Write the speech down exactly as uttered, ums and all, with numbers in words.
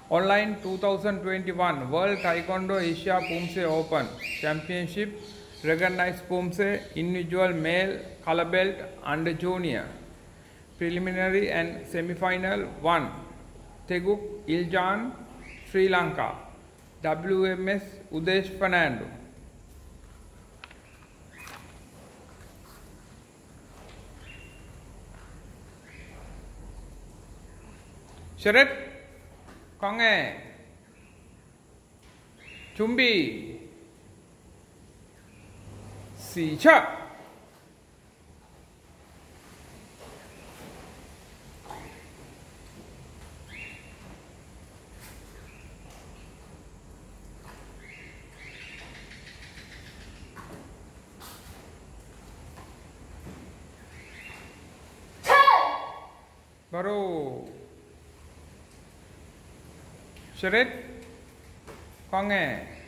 Online twenty twenty-one World Taekwondo Asia Poomsae Open Championship recognized Poomsae individual male color belt under junior. Preliminary and semi-final one. Taegeuk Jang, Sri Lanka. W M S Udesh Fernando. Sharet Konge Chumbi Sicha Baru Sharet Konge